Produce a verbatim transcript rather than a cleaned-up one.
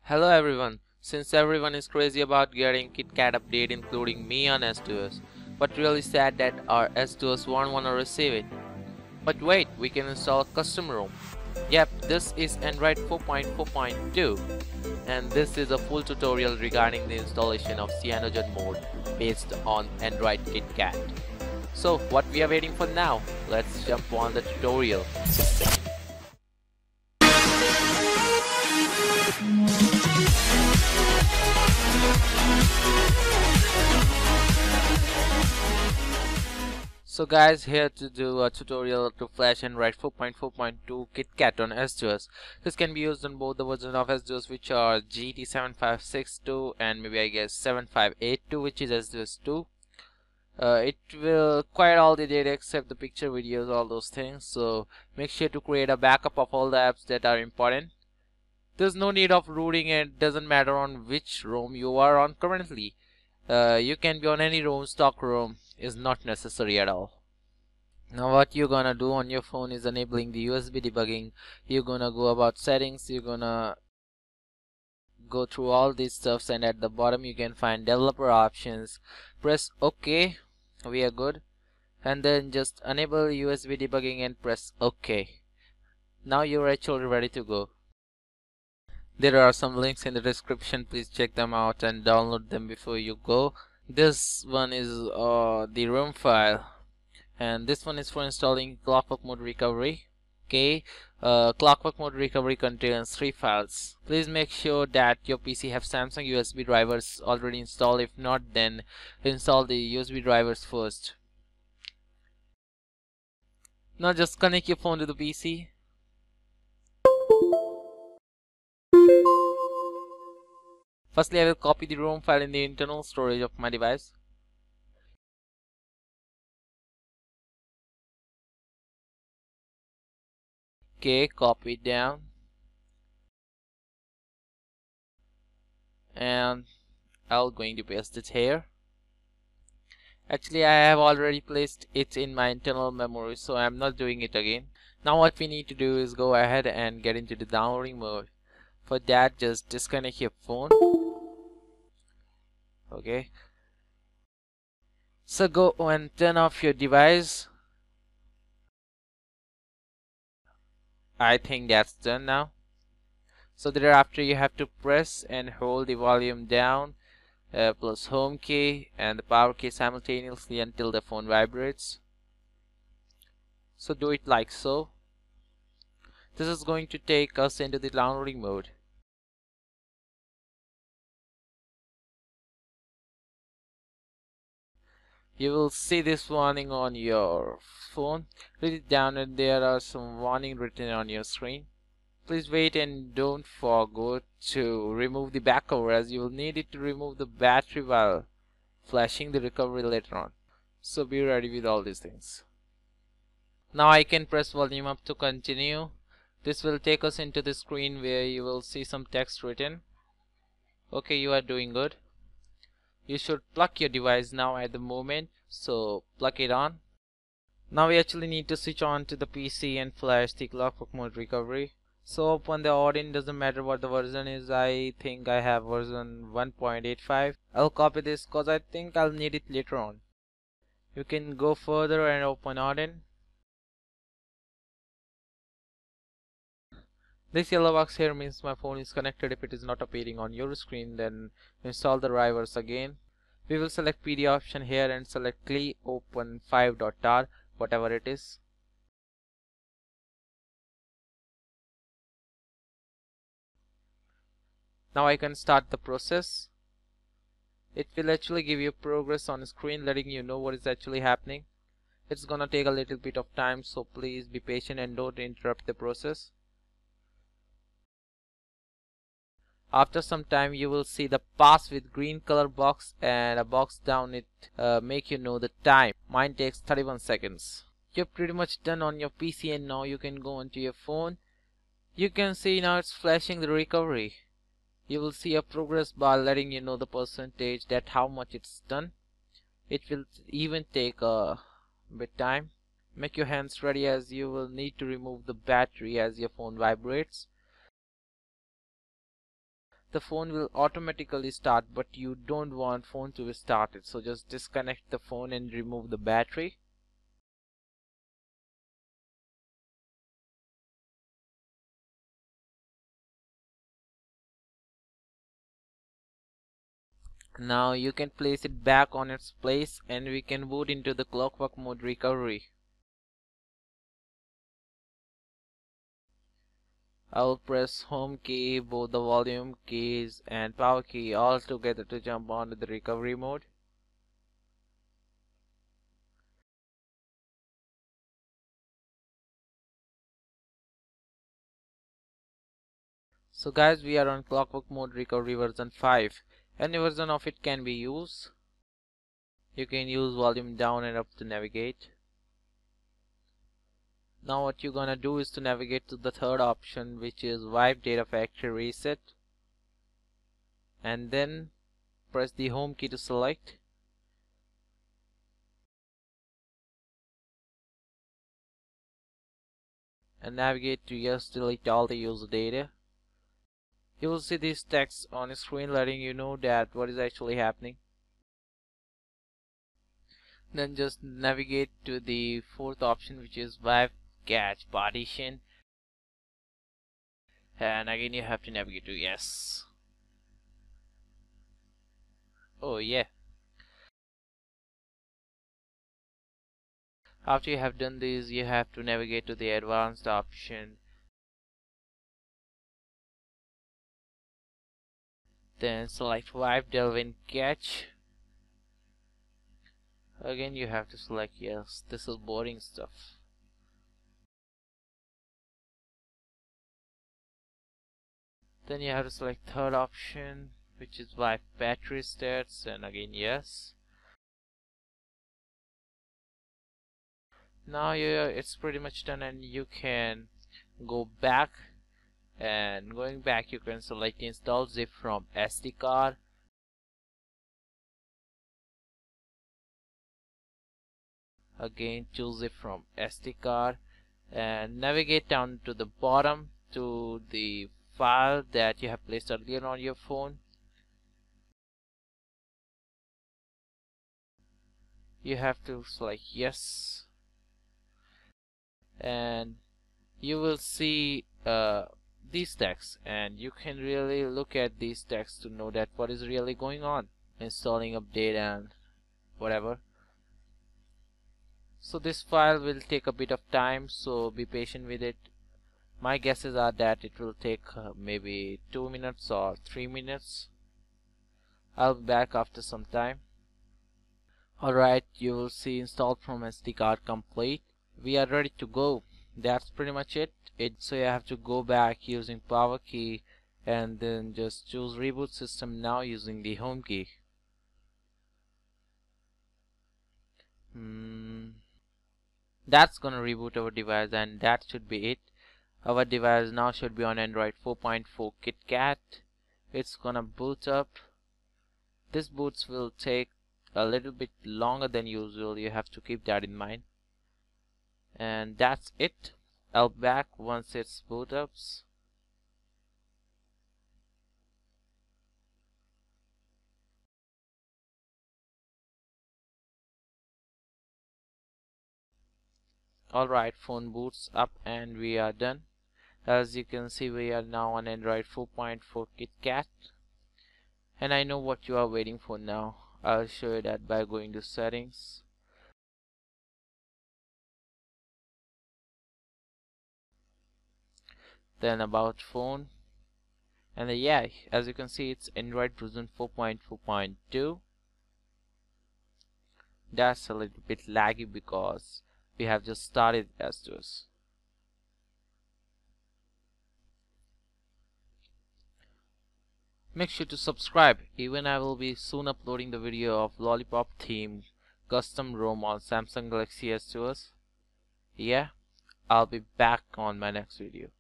Hello everyone. Since everyone is crazy about getting KitKat update including me on S two S, but really sad that our S two S won't wanna receive it. But wait, we can install a custom ROM. Yep, this is Android four point four point two and this is a full tutorial regarding the installation of CyanogenMod based on Android KitKat. So what we are waiting for now? Let's jump on the tutorial. So guys, here to do a tutorial to flash Android four point four point two KitKat on S two S. This can be used on both the versions of S two S which are G T seven five six two and maybe I guess seven five eight two, which is S two S two. Uh, it will acquire all the data except the picture, videos, all those things. So make sure to create a backup of all the apps that are important. There's no need of rooting, it doesn't matter on which ROM you are on currently. Uh, you can be on any ROM, stock ROM is not necessary at all. Now what you're gonna do on your phone is enabling the U S B debugging. You're gonna go about settings, you're gonna go through all these stuffs, and at the bottom you can find developer options. Press OK, we are good, and then just enable U S B debugging and press OK. Now you're actually ready to go. There are some links in the description, please check them out and download them before you go. This one is uh, the ROM file, and this one is for installing Clockwork Mode Recovery. Okay, uh, Clockwork Mode Recovery contains three files. Please make sure that your P C have Samsung U S B drivers already installed. If not, then install the U S B drivers first. Now just connect your phone to the P C. Firstly, I will copy the ROM file in the internal storage of my device. Okay, copy it down. And I'm going to paste it here. Actually, I have already placed it in my internal memory, so I'm not doing it again. Now what we need to do is go ahead and get into the downloading mode. For that, just disconnect your phone. Okay. So go and turn off your device. I think that's done now. So thereafter you have to press and hold the volume down uh, plus home key and the power key simultaneously until the phone vibrates. So do it like so. This is going to take us into the downloading mode. You will see this warning on your phone. Read it down and there are some warning written on your screen. Please wait and don't forget to remove the back cover, as you will need it to remove the battery while flashing the recovery later on. So be ready with all these things. Now I can press volume up to continue. This will take us into the screen where you will see some text written. Okay, you are doing good. You should plug your device now at the moment, so plug it on. Now we actually need to switch on to the P C and flash the Clockwork Mode Recovery. So open the Odin, doesn't matter what the version is. I think I have version one point eight five. I'll copy this because I think I'll need it later on. You can go further and open Odin. This yellow box here means my phone is connected. If it is not appearing on your screen, then install the drivers again. We will select P D option here and select cli open five dot tar, whatever it is. Now I can start the process. It will actually give you progress on screen, letting you know what is actually happening. It's gonna take a little bit of time, so please be patient and don't interrupt the process. After some time you will see the pass with green color box and a box down it uh, make you know the time. Mine takes thirty-one seconds. You're pretty much done on your P C, and now you can go onto your phone. You can see now it's flashing the recovery. You will see a progress bar letting you know the percentage, that how much it's done. It will even take a bit time. Make your hands ready, as you will need to remove the battery as your phone vibrates. the phone will automatically start, but you don't want phone to be started, so just disconnect the phone and remove the battery. Now you can place it back on its place and we can boot into the clockwork mode recovery. I'll press home key, both the volume keys and power key all together to jump onto the recovery mode. So guys, we are on clockwork mode recovery version five. Any version of it can be used. You can use volume down and up to navigate. Now what you're gonna do is to navigate to the third option, which is wipe data factory reset, and then press the home key to select. And navigate to yes, delete all the user data. You will see this text on the screen letting you know that what is actually happening. Then just navigate to the fourth option, which is wipe cache partition, and again you have to navigate to yes. Oh yeah. After you have done this, you have to navigate to the advanced option, then select wipe delve cache. Again you have to select yes. This is boring stuff. Then you have to select third option, which is wipe battery stats, and again yes. Now you it's pretty much done, and you can go back, and going back you can select install zip from S D card. Again choose zip from S D card and navigate down to the bottom to the file that you have placed earlier on your phone. You have to select yes, and you will see uh, these texts, and you can really look at these texts to know that what is really going on, installing update and whatever. So this file will take a bit of time, so be patient with it. My guesses are that it will take uh, maybe two minutes or three minutes. I'll be back after some time. Alright, you will see installed from S D card complete. We are ready to go. That's pretty much it. it. So you have to go back using power key and then just choose reboot system now using the home key. Hmm. That's gonna reboot our device, and that should be it. Our device now should be on Android four point four KitKat. It's gonna boot up. This boots will take a little bit longer than usual. You have to keep that in mind. And that's it. I'll be back once it's boot ups. Alright, phone boots up and we are done. As you can see, we are now on Android four point four KitKat. And I know what you are waiting for now. I'll show you that by going to settings. Then about phone. And then, yeah, as you can see, it's Android version four point four point two. That's a little bit laggy because we have just started as this. Make sure to subscribe. Even I will be soon uploading the video of lollipop theme custom ROM on Samsung Galaxy S two s. Yeah, I'll be back on my next video.